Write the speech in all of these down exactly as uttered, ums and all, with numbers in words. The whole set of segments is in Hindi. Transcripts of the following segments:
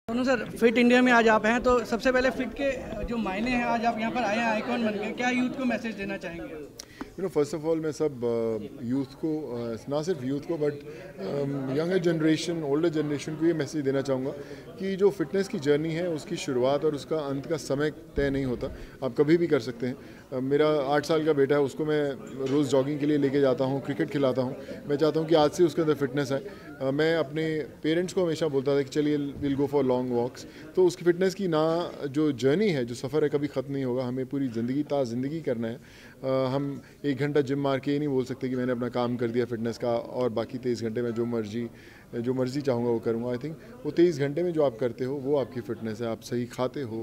दोनों सर, फिट इंडिया में आज आप हैं, तो सबसे पहले फिट के जो मायने हैं, आज आप यहाँ पर आए हैं आइकॉन बन के, क्या यूथ को मैसेज देना चाहेंगे? You know first of all मैं सब यूथ को, uh, ना सिर्फ यूथ को but younger generation, older generation को ये मैसेज देना चाहूँगा कि जो फिटनेस की जर्नी है उसकी शुरुआत और उसका अंत का समय तय नहीं होता, आप कभी भी कर सकते हैं। uh, मेरा आठ साल का बेटा है, उसको मैं रोज़ जॉगिंग के लिए लेके जाता हूँ, क्रिकेट खिलाता हूँ। मैं चाहता हूँ कि आज से उसके अंदर फिटनेस आए। uh, मैं अपने पेरेंट्स को हमेशा बोलता था कि चलिए will go for long walks. तो उसकी फिटनेस की ना जो जर्नी है, जो सफ़र है, कभी ख़त्म नहीं होगा। हमें पूरी ज़िंदगी ता ज़िंदगी करना है। uh, हम एक घंटा जिम मार के ये नहीं बोल सकते कि मैंने अपना काम कर दिया फिटनेस का और बाकी तेईस घंटे में जो मर्जी जो मर्जी चाहूँगा वो करूँगा। आई थिंक वो तेईस घंटे में जो आप करते हो वो आपकी फ़िटनेस है। आप सही खाते हो,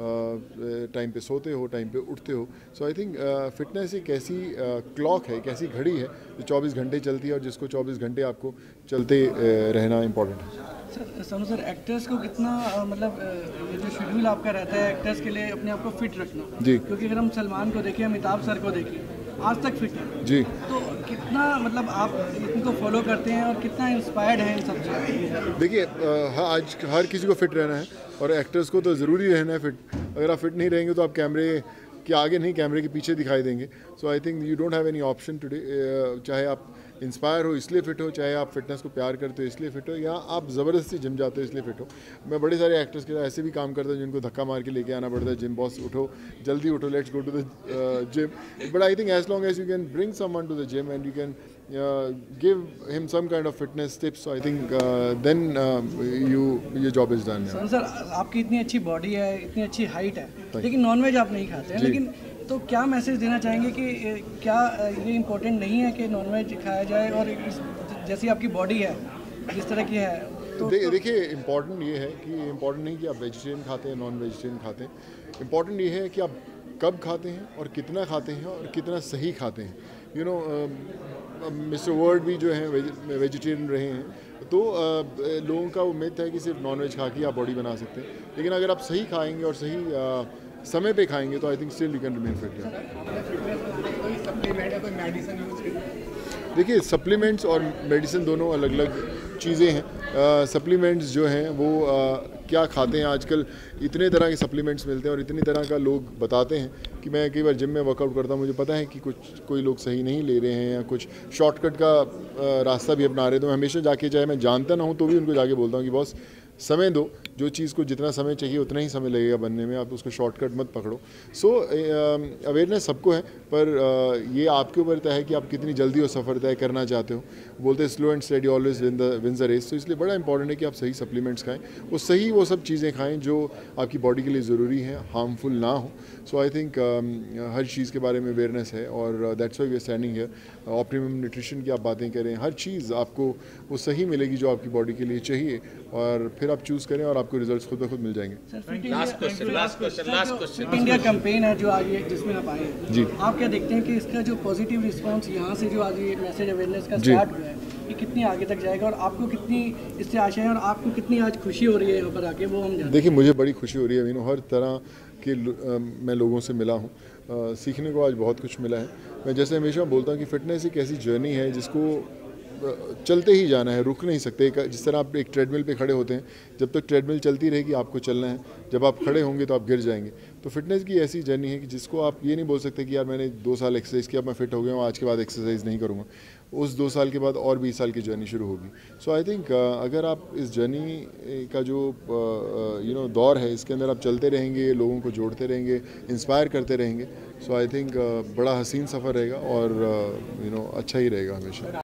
टाइम पे सोते हो, टाइम पे उठते हो। सो आई थिंक फ़िटनेस एक ऐसी क्लॉक है, एक ऐसी घड़ी है जो चौबीस घंटे चलती है और जिसको चौबीस घंटे आपको चलते uh, रहना इम्पोर्टेंट है। सर सोनू सर, एक्टर्स को कितना मतलब ये जो शेड्यूल आपका रहता है एक्टर्स के लिए अपने आप को फिट रखना जी, क्योंकि अगर हम सलमान को देखें, अमिताभ सर को देखें, आज तक फिट है जी, तो कितना मतलब आप इनको फॉलो करते हैं और कितना इंस्पायर्ड है इन सब चीज़ों? देखिए आज हर किसी को फिट रहना है और एक्टर्स को तो ज़रूरी रहना है फिट। अगर आप फिट नहीं रहेंगे तो आप कैमरे के आगे नहीं, कैमरे के पीछे दिखाई देंगे। So I think you don't have any option today. चाहे आप इंस्पायर हो इसलिए फिट हो, चाहे आप फिटनेस को प्यार करते हो इसलिए फिट हो, या आप ज़बरदस्ती जिम जाते हो इसलिए फिट हो। मैं बड़े सारे एक्टर्स के साथ ऐसे भी काम करता हूँ जिनको धक्का मार के लेके आना पड़ता है, जिम बॉस उठो, जल्दी उठो, let's go to the gym. But I think as long as you can bring someone to the gym and you can give him some kind of fitness tips, I think then you ये job is done. Sir sir आपकी इतनी अच्छी बॉडी है, इतनी अच्छी हाइट है, लेकिन नॉनवेज आप नहीं खाते हैं, लेकिन तो क्या मैसेज देना चाहेंगे कि क्या ये इम्पोर्टेंट नहीं है कि नॉनवेज खाया जाए और इस जैसी आपकी बॉडी है जिस तरह की है तो दे, देखिए इम्पॉर्टेंट ये है कि इम्पॉर्टेंट नहीं कि आप वेजिटेरियन खाते हैं, नॉन वेजिटेरियन खाते हैं। इम्पॉर्टेंट ये है कि आप कब खाते हैं और कितना खाते हैं और कितना सही खाते हैं। यू नो मिस्टर वर्ल्ड भी जो हैं वेजिटेरियन रहे हैं, तो uh, लोगों का उम्मीद है कि सिर्फ नॉन वेज खा के आप बॉडी बना सकते हैं, लेकिन अगर आप सही खाएंगे और सही uh, समय पे खाएंगे तो I think still you can remain fit. देखिए सप्लीमेंट्स और मेडिसिन दोनों अलग अलग चीज़ें हैं। सप्लीमेंट्स uh, जो हैं वो uh, क्या खाते हैं, आजकल इतने तरह के सप्लीमेंट्स मिलते हैं और इतनी तरह का लोग बताते हैं कि मैं कई बार जिम में वर्कआउट करता हूँ, मुझे पता है कि कुछ कोई लोग सही नहीं ले रहे हैं या कुछ शॉर्टकट का uh, रास्ता भी अपना रहे हैं। तो मैं हमेशा जाके, चाहे मैं जानता ना हूँ तो भी उनको जाके बोलता हूँ कि बॉस समय दो, जो चीज़ को जितना समय चाहिए उतना ही समय लगेगा बनने में, आप उसको शॉर्टकट मत पकड़ो। सो अवेयरनेस सबको है, पर uh, ये आपके ऊपर तय है कि आप कितनी जल्दी वो सफ़र तय करना चाहते हो। बोलते हैं slow and steady always win the wins the race. तो इसलिए बड़ा इंपॉर्टेंट है कि आप सही सप्लीमेंट्स खाएं, वो सही वो सब चीज़ें खाएं जो आपकी बॉडी के लिए ज़रूरी हैं, हार्मफुल ना हो। सो आई थिंक हर चीज़ के बारे में अवेयरनेस है और that's why we are standing here. Optimum nutrition की आप बातें करें, हर चीज़ आपको वो सही मिलेगी जो आपकी बॉडी के लिए चाहिए, और फिर आप चूज़ करें और आपको रिजल्ट्स खुद ब खुद मिल जाएंगे। Last question last question last question India campaign है जो आज ये जिसमें आप आए हैं जी, आप क्या देखते हैं कि इसका जो पॉजिटिव रिस्पांस यहाँ से जो आज ये मैसेज अवेयरनेस का स्टार्ट हुआ है, ये कितनी आगे तक जाएगा और आपको कितनी इससे आशा है और आपको कितनी आज खुशी हो रही है यहाँ पर आके, वो हम जानते हैं? देखिए मुझे बड़ी खुशी हो रही है, मीनू हर तरह के आ, मैं लोगों से मिला हूँ, आ, सीखने को आज बहुत कुछ मिला है। मैं जैसे हमेशा बोलता हूँ कि फ़िटनेस एक ऐसी जर्नी है जिसको चलते ही जाना है, रुक नहीं सकते। जिस तरह आप एक ट्रेडमिल पे खड़े होते हैं, जब तक ट्रेडमिल चलती रहेगी आपको चलना है, जब आप खड़े होंगे तो आप गिर जाएंगे। तो फिटनेस की ऐसी जर्नी है कि जिसको आप ये नहीं बोल सकते कि यार मैंने दो साल एक्सरसाइज किया, मैं फिट हो गया हूँ, आज के बाद एक्सरसाइज नहीं करूँगा। उस दो साल के बाद और बीस साल की जर्नी शुरू होगी। सो आई थिंक अगर आप इस जर्नी का जो यू नो दौर है, इसके अंदर आप चलते रहेंगे, लोगों को जोड़ते रहेंगे, इंस्पायर करते रहेंगे, सो आई थिंक बड़ा हसीन सफ़र रहेगा और यू नो अच्छा ही रहेगा हमेशा।